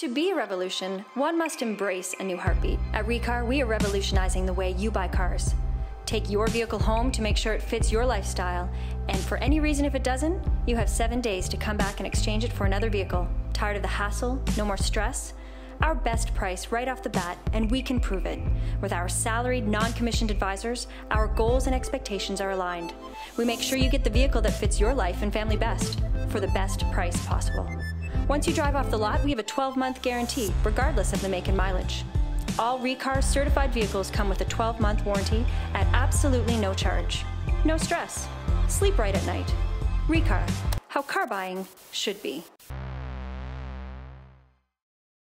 To be a revolution, one must embrace a new heartbeat. At Recar, we are revolutionizing the way you buy cars. Take your vehicle home to make sure it fits your lifestyle, and for any reason if it doesn't, you have 7 days to come back and exchange it for another vehicle. Tired of the hassle? No more stress? Our best price right off the bat, and we can prove it. With our salaried, non-commissioned advisors, our goals and expectations are aligned. We make sure you get the vehicle that fits your life and family best, for the best price possible. Once you drive off the lot, we have a 12-month guarantee, regardless of the make and mileage. All Recar certified vehicles come with a 12-month warranty at absolutely no charge. No stress. Sleep right at night. Recar, how car buying should be.